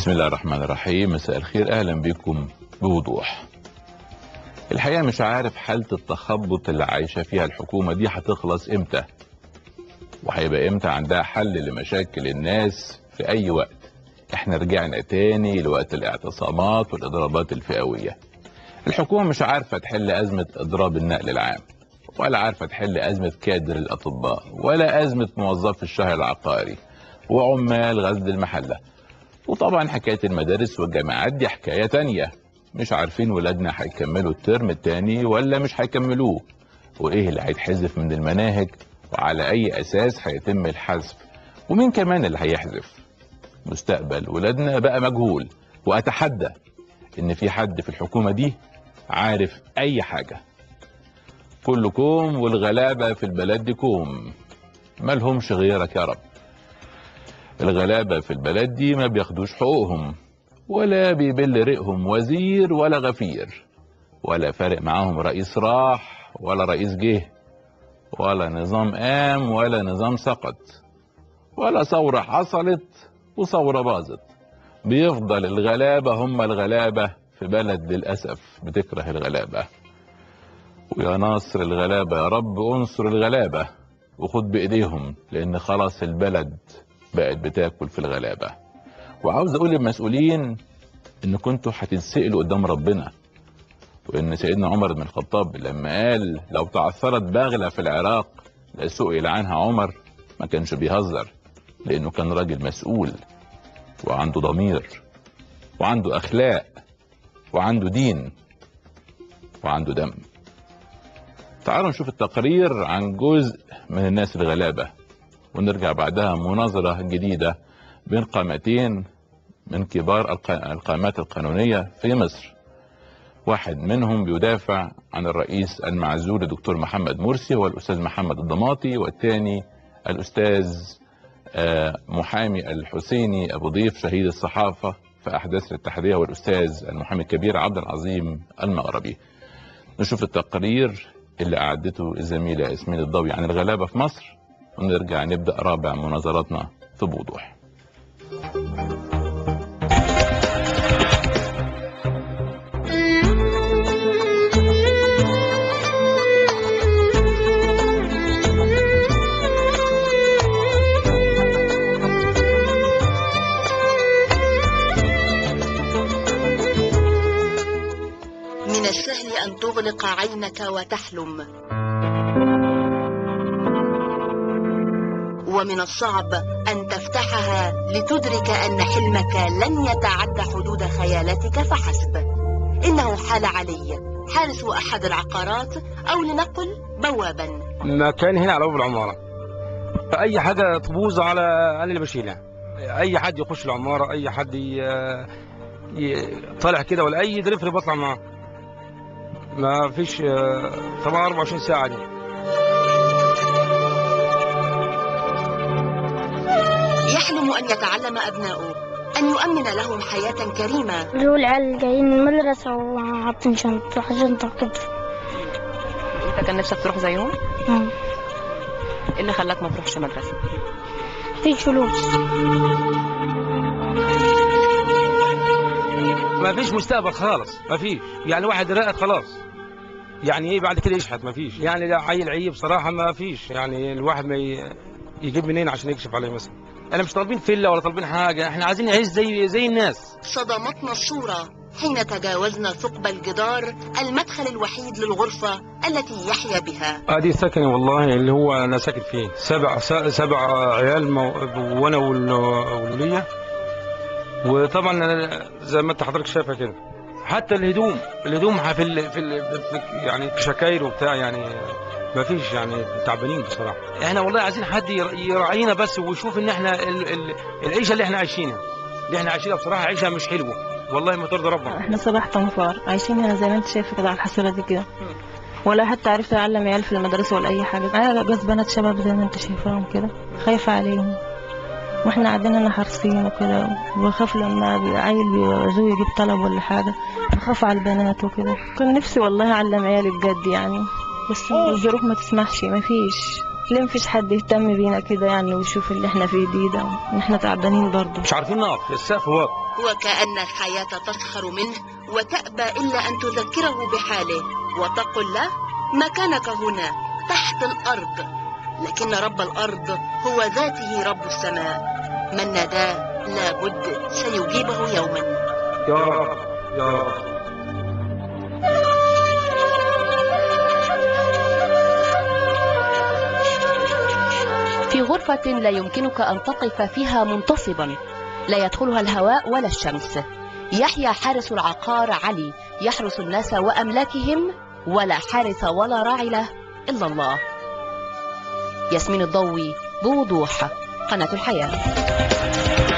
بسم الله الرحمن الرحيم. مساء الخير، اهلا بكم بوضوح. الحقيقه مش عارف حاله التخبط اللي عايشه فيها الحكومه دي هتخلص امتى، وهيبقى امتى عندها حل لمشاكل الناس في اي وقت. احنا رجعنا تاني لوقت الاعتصامات والاضرابات الفئويه. الحكومه مش عارفه تحل ازمه اضراب النقل العام، ولا عارفه تحل ازمه كادر الاطباء، ولا ازمه موظفي الشهر العقاري وعمال غزل المحله. وطبعا حكايه المدارس والجامعات دي حكايه تانيه، مش عارفين ولادنا هيكملوا الترم التاني ولا مش هيكملوه، وايه اللي هيتحذف من المناهج، وعلى اي اساس هيتم الحذف، ومين كمان اللي هيحذف. مستقبل ولادنا بقى مجهول، واتحدى ان في حد في الحكومه دي عارف اي حاجه. كلكم والغلابه في البلد دي كوم، مالهمش غيرك يا رب. الغلابه في البلد دي ما بياخدوش حقوقهم، ولا بيبل رقهم وزير ولا غفير، ولا فارق معاهم رئيس راح ولا رئيس جه، ولا نظام قام ولا نظام سقط، ولا ثورة حصلت وثورة باظت. بيفضل الغلابة هم الغلابة في بلد للأسف بتكره الغلابة. ويا ناصر الغلابة يا رب انصر الغلابة وخد بإيديهم، لأن خلاص البلد بقت بتاكل في الغلابة. وعاوز أقول للمسؤولين إن كنتوا هتتسألوا قدام ربنا، وإن سيدنا عمر بن الخطاب لما قال لو تعثرت بغلة في العراق لسئل عنها عمر، ما كانش بيهزر، لأنه كان راجل مسؤول وعنده ضمير وعنده أخلاق وعنده دين وعنده دم. تعالوا نشوف التقرير عن جزء من الناس الغلابة، ونرجع بعدها مناظرة جديدة بين قامتين من كبار القامات القانونية في مصر. واحد منهم بيدافع عن الرئيس المعزول الدكتور محمد مرسي، هو الأستاذ محمد الضماطي، والثاني الأستاذ محامي الحسيني أبو ضيف شهيد الصحافة في أحداث الاتحادية، والأستاذ المحامي الكبير عبد العظيم المغربي. نشوف التقرير اللي أعدته الزميلة ياسمين الضوي عن الغلابة في مصر، ونرجع نبدأ رابع مناظراتنا في بوضوح. من السهل أن تغلق عينك وتحلم، ومن الصعب أن تفتحها لتدرك أن حلمك لن يتعدى حدود خيالاتك فحسب. إنه حال علي حارس أحد العقارات، أو لنقل بوابا. مكان هنا على باب العمارة، أي حاجة تبوظ على أنا اللي بشيلها. أي حد يخش العمارة، أي حد طالع كده، ولا أي دليفري بطلع معاه. ما فيش طبعا 24 ساعة دي. يحلم أن يتعلم أبناؤه، أن يؤمن لهم حياة كريمة. دول العيال جايين من المدرسة وحاطين شنطة كده. أنت كان نفسك تروح زيهم؟ إيه اللي خلاك ما تروحش مدرسة؟ مفيش فلوس. ما فيش مستقبل خالص، ما فيش. يعني واحد رقد خلاص، يعني ايه بعد كده يشحت؟ ما فيش. يعني ده عيل عيب بصراحه، ما فيش. يعني الواحد ما يجيب منين عشان يكشف عليه مثلا؟ انا مش طالبين فيلا ولا طالبين حاجه، احنا عايزين نعيش زي الناس. صدمتنا الصوره حين تجاوزنا ثقب الجدار، المدخل الوحيد للغرفه التي يحيا بها. ادي سكني والله، اللي هو انا ساكن فيه. سبع عيال وانا والوليه. وطبعا زي ما انت حضرتك شايفه كده، حتى الهدوم يعني شكاير وبتاع، يعني ما فيش. يعني تعبانين بصراحه. احنا والله عايزين حد يراعينا بس، ويشوف ان احنا العيشه اللي احنا عايشينها بصراحه عيشه مش حلوه والله، ما ترضى ربنا. احنا صباح تنفار عايشين هنا زي ما انت شايف كده على الحصيره دي كده، ولا حتى عرفت اعلم عيال في المدرسه ولا اي حاجه. معايا جوز بنات شباب زي ما انت شايفاهم كده، خايفه عليهم، واحنا قاعدين هنا حارسين وكده، وبخاف لما عيل بيعوزوه يجيب طلب ولا حاجه، بخاف على البنات وكده. كان نفسي والله اعلم عيالي بجد يعني، بس الظروف ما تسمحش. ما فيش، ليه مفيش حد يهتم بينا كده يعني، ويشوف اللي احنا فيه ده ان احنا تعبانين برضه. مش عارفين نقف، السقف واطي، وكأن الحياة تسخر منه وتأبى إلا أن تذكره بحاله وتقول له مكانك هنا تحت الأرض، لكن رب الأرض هو ذاته رب السماء، من ناداه لابد سيجيبه يوما. يا رب يا رب. في غرفة لا يمكنك أن تقف فيها منتصبا، لا يدخلها الهواء ولا الشمس، يحيا حارس العقار علي يحرس الناس وأملاكهم، ولا حارس ولا راعي له إلا الله. ياسمين الضوي، بوضوح، قناة الحياة.